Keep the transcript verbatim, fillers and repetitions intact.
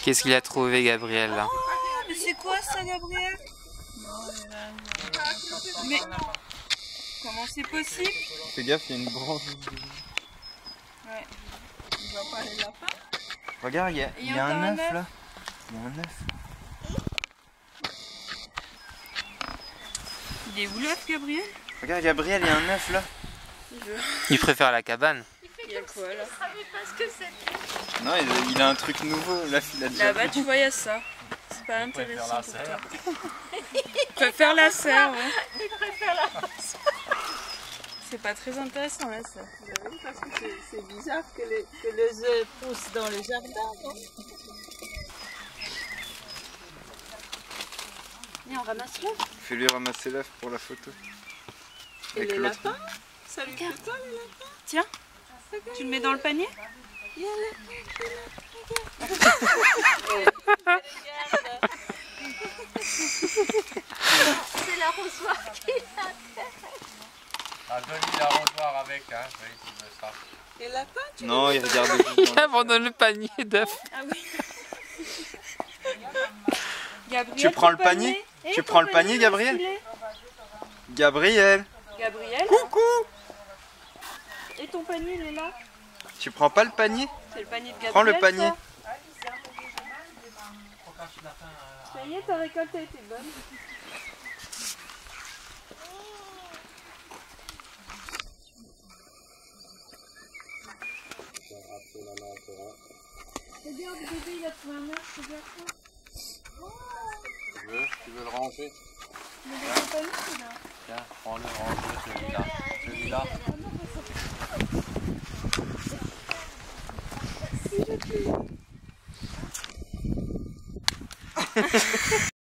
Qu'est-ce qu'il a trouvé, Gabriel, là? Oh, mais c'est quoi ça, Gabriel? Mais comment c'est possible? Fais gaffe, il y a une branche. Ouais. Il voit pas les lapins? Regarde, il y a, il y y a a un encore un œuf œuf. là. Il y a un œuf. Il est où l'œuf, Gabriel? Regarde, Gabriel, il y a un œuf là. Il préfère la cabane. Il y a quoi là? Non, il, il a un truc nouveau. Là, il a déjà. Là-bas, tu vois, il y a ça. C'est pas intéressant pour toi. Il préfère la serre, ouais. Il préfère la C'est pas très intéressant là, ça. parce que c'est bizarre que les, que les œufs poussent dans les jardins. Viens, on ramasse l'œuf. Fais-lui ramasser l'œuf pour la photo. Et Avec les l'autre. lapins? Ça lui fait ça, les lapins? Tiens, tu le mets dans le panier? Il y a les C'est l'arrosoir qui l'a fait. Ah, donne-lui l'arrosoir avec, hein, oui, tu veux ça. Les lapins, tu Non, il regarde. Il abandonne le panier d'œufs. Ah oui. Gabriel, Tu prends ton le panier? Et Tu ton prends le panier, il est Gabriel? filé. Gabriel. Gabriel. Coucou. Et ton panier, il est là. Tu prends pas le panier? C'est le panier de Gabriel. Prends le panier. ça. Ça y est, ta récolte a été bonne. Regarde, bébé, il a trouvé un œuf, regarde ça. Tu veux, tu veux le ranger? Mais dans ton panier, c'est là. Tiens, prends-le, range-le, celui-là. Celui-là. Si, je te